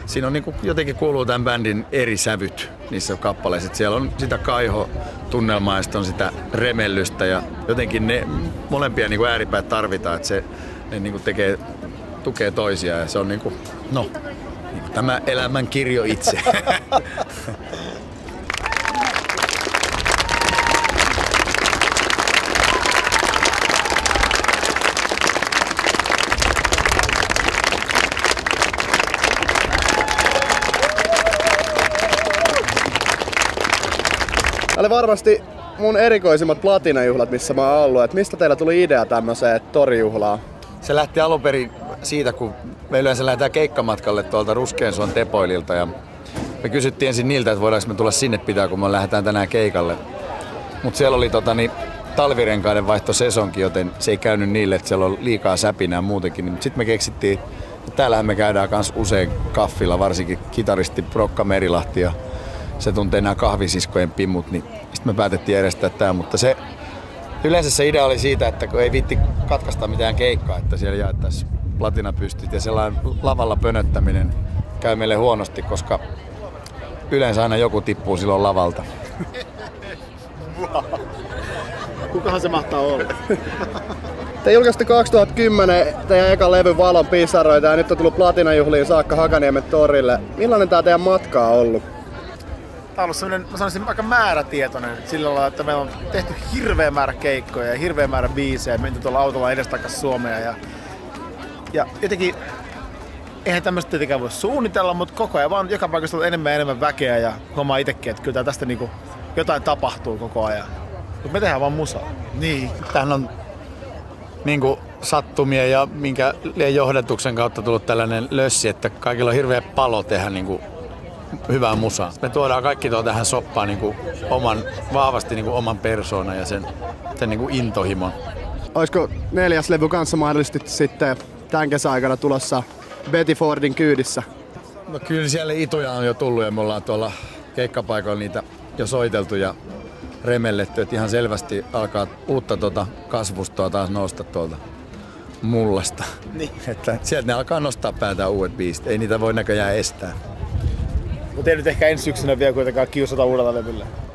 siinä on niinku, jotenkin kuuluu tämän bändin eri sävyt niissä kappaleissa. Siellä on sitä kaiho-tunnelmaa ja sitten on sitä remellystä ja jotenkin ne molempia niinku ääripäät tarvitaan, että ne niinku tukee toisiaan ja se on niinku, tämä elämän kirjo itse. Tämä oli varmasti mun erikoisimmat platinajuhlat, missä mä oon ollut. Et mistä teillä tuli idea tämmöiseen torijuhlaan? Se lähti alun perin siitä, kun me yleensä lähdetään keikkamatkalle tuolta Ruskeensuon Tepoililta. Ja me kysyttiin ensin niiltä, että voidaanko me tulla sinne pitää, kun me lähdetään tänään keikalle. Mutta siellä oli talvirenkaiden vaihtosesonkin, joten se ei käynyt niille, että siellä on liikaa säpinää muutenkin. Sitten me keksittiin, että täällähän me käydään kans usein kaffilla, varsinkin kitaristi Brokka Merilahti. Ja se tuntee nämä kahvisiskojen pimmut, niin sitten me päätettiin järjestää tämä, mutta yleensä se idea oli siitä, että kun ei viitti katkaista mitään keikkaa, että siellä jaettaisiin platinapystit ja sellainen lavalla pönöttäminen käy meille huonosti, koska yleensä aina joku tippuu silloin lavalta. Kukahan se mahtaa olla? Te julkaisitte 2010 teidän ekan levy Valon pisaroita ja nyt on tullut platinajuhliin saakka Hakaniemen torille. Millainen tää teidän matka on ollut? Tämä on ollut sellainen, mä sanoisin, aika määrätietoinen sillä lailla, että meillä on tehty hirveä määrä keikkoja ja hirveä määrä biisejä. Menty tuolla autolla edestakas Suomea ja jotenkin eihän tämmöistä tietenkään voi suunnitella, mutta koko ajan vaan joka paikassa on enemmän ja enemmän väkeä ja huomaa itsekin, että kyllä tästä niinku jotain tapahtuu koko ajan. Mutta me tehdään vaan musaa. Niin, tämähän on niinku sattumia ja minkä johdatuksen kautta tullut tällainen lössi, että kaikilla on hirveä palo tehdä niinku hyvää musaa. Me tuodaan kaikki tähän soppaan niinku vahvasti niinku oman persoonan ja sen niinku intohimon. Olisiko 4. levy kanssa mahdollisesti sitten tämän kesän aikana tulossa Betty Fordin kyydissä? No kyllä siellä ituja on jo tullut ja me ollaan tuolla keikkapaikoilla niitä jo soiteltu ja remelletty, että ihan selvästi alkaa uutta kasvustoa taas nousta tuolta mullasta. Niin. Että sieltä ne alkaa nostaa päätään uudet biisit, ei niitä voi näköjään estää. Mutta ei nyt ehkä ensi syksynä vielä kuitenkaan kiusata uudella levyllä.